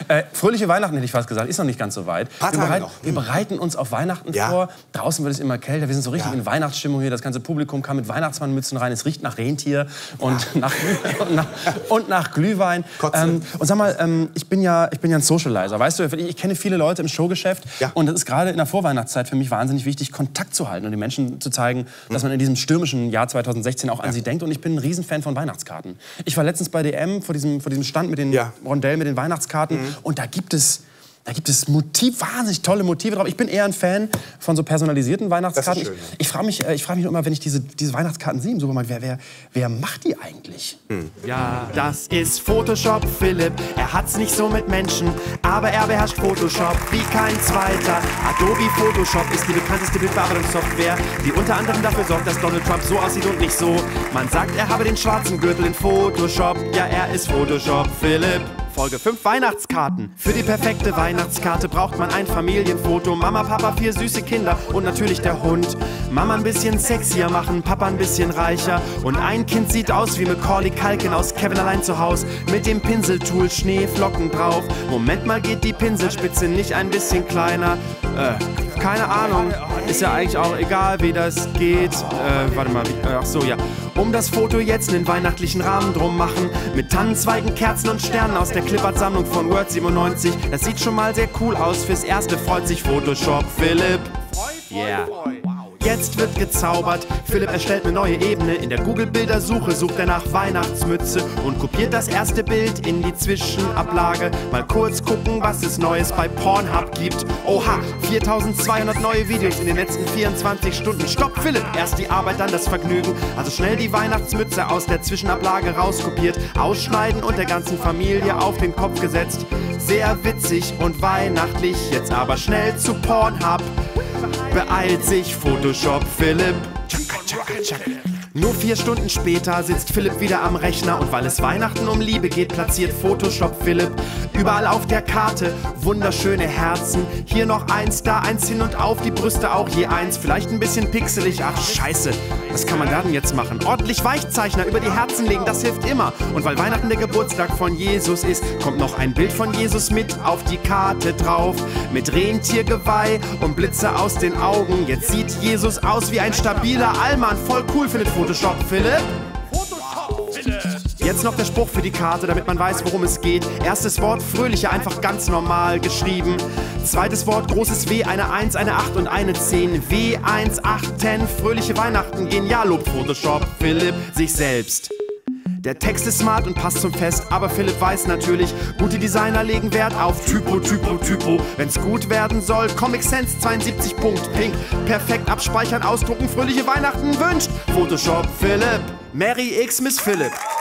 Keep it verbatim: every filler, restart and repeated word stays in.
Äh, fröhliche Weihnachten hätte ich fast gesagt, ist noch nicht ganz so weit. Paar Wir, Tage bereit, noch. wir bereiten uns auf Weihnachten Ja. vor. Draußen wird es immer kälter, wir sind so richtig Ja. in Weihnachtsstimmung hier. Das ganze Publikum kam mit Weihnachtsmannmützen rein. Es riecht nach Rentier und, Ja. nach, und, nach, und nach Glühwein. Ähm, und sag mal, ähm, ich, bin ja, ich bin ja ein Socializer, weißt du? Ich, ich kenne viele Leute im Showgeschäft. Ja. Und das ist gerade in der Vorweihnachtszeit für mich wahnsinnig wichtig, Kontakt zu halten und den Menschen zu zeigen, dass man in diesem stürmischen Jahr zweitausendsechzehn auch an Ja. sie denkt. Und ich bin ein Riesenfan von Weihnachtskarten. Ich war letztens bei D M vor diesem, vor diesem Stand mit den Ja. Rondellen, mit den Weihnachtskarten. Mhm. Und da gibt es... Da gibt es Motiv, wahnsinnig tolle Motive drauf. Ich bin eher ein Fan von so personalisierten Weihnachtskarten. Das ist schön, ich ich frage mich, äh, ich frag mich immer, wenn ich diese, diese Weihnachtskarten sehe im Supermarkt, wer, wer, wer macht die eigentlich? Hm. Ja, das ist Photoshop Philipp. Er hat's nicht so mit Menschen, aber er beherrscht Photoshop wie kein zweiter. Adobe Photoshop ist die bekannteste Bildbearbeitungssoftware, die unter anderem dafür sorgt, dass Donald Trump so aussieht und nicht so. Man sagt, er habe den schwarzen Gürtel in Photoshop. Ja, er ist Photoshop Philipp. Folge fünf Weihnachtskarten. Für die perfekte Weihnachtskarte braucht man ein Familienfoto. Mama, Papa, vier süße Kinder und natürlich der Hund. Mama ein bisschen sexier machen, Papa ein bisschen reicher. Und ein Kind sieht aus wie Macaulay Culkin aus Kevin allein zu Haus. Mit dem Pinseltool Schneeflocken drauf. Moment mal, geht die Pinselspitze nicht ein bisschen kleiner? Äh, keine Ahnung. Ist ja eigentlich auch egal, wie das geht. Äh, warte mal, wie, ach so, ja. Um das Foto jetzt einen weihnachtlichen Rahmen drum machen. Mit Tannenzweigen, Kerzen und Sternen aus der Clipart-Sammlung von Word siebenundneunzig. Das sieht schon mal sehr cool aus. Fürs Erste freut sich Photoshop Philipp. Yeah. Jetzt wird gezaubert. Philipp erstellt eine neue Ebene. In der Google-Bildersuche sucht er nach Weihnachtsmütze und kopiert das erste Bild in die Zwischenablage. Mal kurz gucken, was es Neues bei Pornhub gibt. Oha, viertausendzweihundert neue Videos in den letzten vierundzwanzig Stunden. Stopp, Philipp! Erst die Arbeit, dann das Vergnügen. Also schnell die Weihnachtsmütze aus der Zwischenablage rauskopiert, ausschneiden und der ganzen Familie auf den Kopf gesetzt. Sehr witzig und weihnachtlich, jetzt aber schnell zu Pornhub. Beeilt sich Photoshop Philipp. Nur vier Stunden später sitzt Philipp wieder am Rechner und weil es Weihnachten um Liebe geht, platziert Photoshop Philipp überall auf der Karte wunderschöne Herzen. Hier noch eins, da eins hin und auf, die Brüste auch je eins. Vielleicht ein bisschen pixelig, ach scheiße. Was kann man da denn jetzt machen? Ordentlich Weichzeichner über die Herzen legen, das hilft immer. Und weil Weihnachten der Geburtstag von Jesus ist, kommt noch ein Bild von Jesus mit auf die Karte drauf. Mit Rentiergeweih und Blitze aus den Augen. Jetzt sieht Jesus aus wie ein stabiler Allmann. Voll cool, findet Photoshop Philipp. Jetzt noch der Spruch für die Karte, damit man weiß, worum es geht. Erstes Wort, fröhliche, einfach ganz normal geschrieben. Zweites Wort, großes W, eine eins, eine acht und eine zehn. W eins acht zehn, fröhliche Weihnachten, genial, lobt Photoshop Philipp sich selbst. Der Text ist smart und passt zum Fest, aber Philipp weiß natürlich, gute Designer legen Wert auf Typo, Typo, Typo. Wenn's gut werden soll, Comic Sans zweiundsiebzig Punkt pink. Perfekt abspeichern, ausdrucken, fröhliche Weihnachten wünscht Photoshop Philipp. Merry X Miss Philipp.